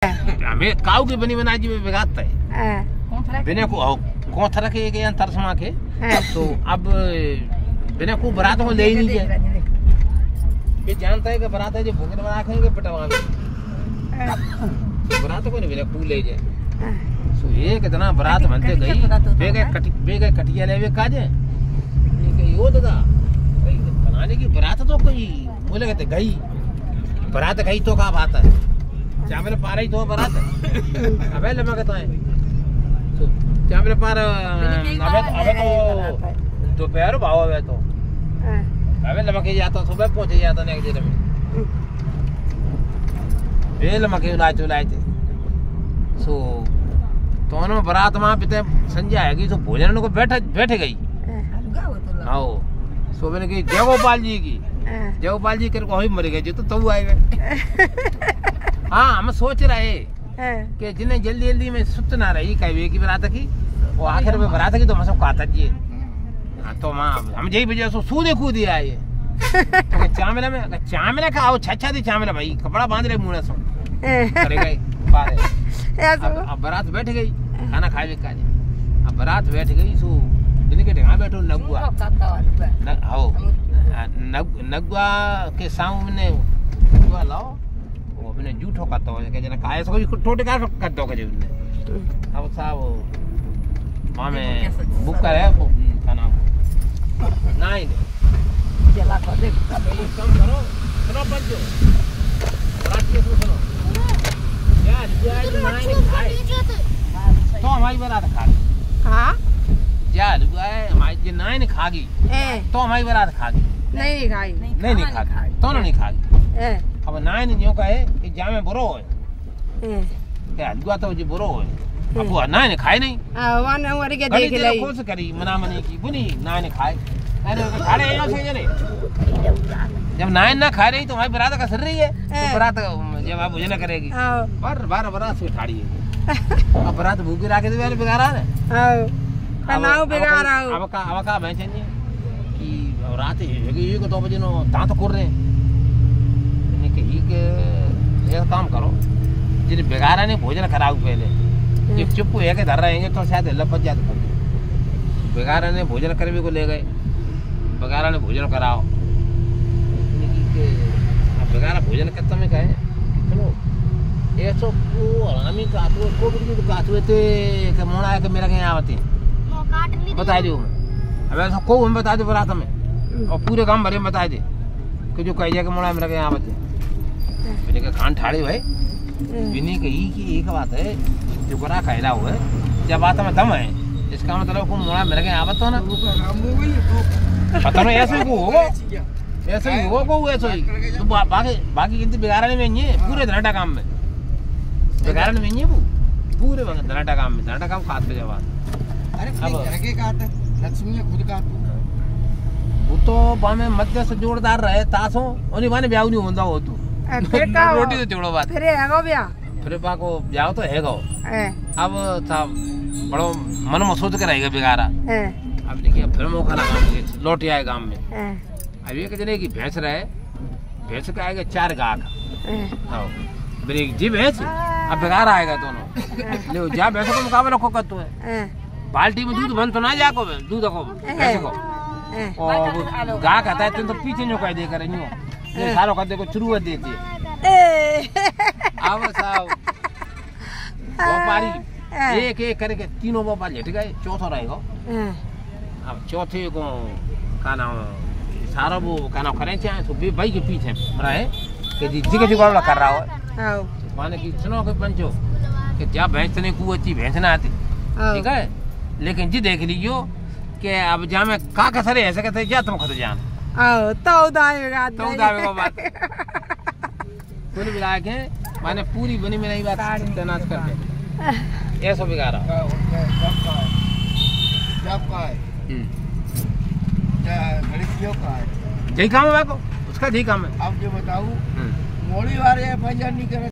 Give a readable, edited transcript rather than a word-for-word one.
हमें काऊ की बनी बना जी में बिगाड़ता है बिना को कौन तरह के अंतर समा के तो अब बिना को बरात को ले ही नहीं जाए ये जानता है कि बरात है जो भूखे बना खाएंगे पटवा बरात को नहीं बिना को ले जाए सो ये कितना बरात बनते गई बेगे कटिया ले काजे यो दादा बनाने की बरात तो कोई बोले कहते गई बरात गई तो का बात है चावल पारा ही तो बरात है अबे लमा कहता है तो चावल पारा अबे तो दोपहर भाव अबे तो अबे लमा के जाता सुबह पहुंचे जाता नेक्स्ट डे में बे लमा के लाए थे सो दोनों बरात वहां पे संजय आएगी तो भोजन को बैठे गई आओ सो मैंने की जय गोपाल जी कर को ही मर गए जो तो आएगा हाँ हम सोच रहे कि जिन्हें जल्दी जल्दी में सुत ना रही कई की बरात की वो आखिर में बरात की तो हम सब कहता जी हाँ तो हम यही वजह से सूदे कूद दिया ये तो चामला का आओ छा दी चामला भाई कपड़ा बांध रहे मुंह सो करे गए अब बारात बैठ गई खाना खाए काजे अब बारात बैठ गई सो जिनके ढंगा बैठो नगुआ के सामने नगुआ लाओ वो अपने जूठो करता हो के जना काहे सो टोटे का कर दो के अब साहब मां में बुक करे खाना नहीं चला कर दे कम करो सुनो बच्चों रात के सुनो यार नहीं खाए तो हमारी बारात खा हां यार हमारी नहीं खागी तो हमारी बारात खागी नहीं खागी तो नहीं खागी अब नाइन न्यू का है कि जामे बुरो है क्या दुआ तो जी बुरो है अब वो नाइन खाए नहीं वन और के देख ले कौन से करी मना मनी की बुनी नाइन खाए अरे खा रहे हैं से जने जब नाइन ना खा रही तो हमारी बारात का सर रही है तो बारात जब आप भोजन करेगी बार बारात से ठाड़ी है अब बारात भूखी रखे तो यार बिगाड़ा है बनाओ बिगाड़ा अब का मैं चाहिए कि रात ये को 2 बजे नो दांत कोर रहे ने कही के ये काम करो जिन बिगाड़ा ने भोजन कराओ पहले जब चुप है के धर रहेंगे तो शायद लपट जाते बिगाड़ा ने भोजन करने को ले गए बिगाड़ा ने भोजन कराओ बिगाड़ा भोजन करता में कहे चलो ऐसो को हरामी काटो को भी काटवे थे के मोना है के मेरा के आवती बता दियो अब ऐसा को हम बता दे बरात में और पूरे काम भरे में बता दे कि जो कह के मोना मेरा के आवती मैंने के खान ठाड़े भाई बिनी के ही की एक बात है जो करा कहला हुआ है जब बात में दम है इसका मतलब को मोना मेरा के आवत हो ना पता नहीं ऐसे को होगा ऐसे ही होगा को ऐसे ही तो बाकी गिनती बिगाड़ने में नहीं है पूरे धनाटा काम में बिगाड़ने में नहीं है वो पूरे धनाटा काम खाते जवाब अरे घर के काट लक्ष्मी खुद काट वो तो बामे मध्य से जोरदार रहे तासो ओनी माने ब्याह नहीं होंदा हो तू रोटी तो जोड़ो बात फिर हैगो ब्याह फिर बा को ब्याह तो हैगो अब था बड़ो मन में सोच के रहेगा बिगाड़ा अब देखिए फिर मौका लगा लौट आए गांव में अब ये जने की भैंस रहे भैंस का आएगा 4 गाग हां ब्रेक जी भैंस अब बिगाड़ा आएगा दोनों ले जा भैंस को मुकाबला को करतो है बाल्टी में दूध बन तो ना जाको दूध को ऐसे को और गा कहता है तुम तो पीछे नो कह दे कर न्यू ये सारो कर दे को शुरुआत देती है अब साहब व्यापारी एक करके तीनों व्यापारी हट गए चौथा रहेगा अब चौथे को का नाम सारा वो का नाम करे चाहे तो भाई के पीछे रहे कि जी जुगाड़ कर रहा हो माने कि सुनो के पंचो कि जा भैंस ने को अच्छी भैंस ना आती ठीक है लेकिन जी देख लीजियो कि अब जा में का कसरे ऐसे कहते जा तुम खत जान तो दाएगा बात कुल मिला के माने पूरी बनी में नहीं बात तनाज कर दे ऐसा बिगाड़ा जब का है लड़कियों का है यही काम है उसका यही काम है अब जो बताऊं मोड़ी वाले पंजा नहीं करे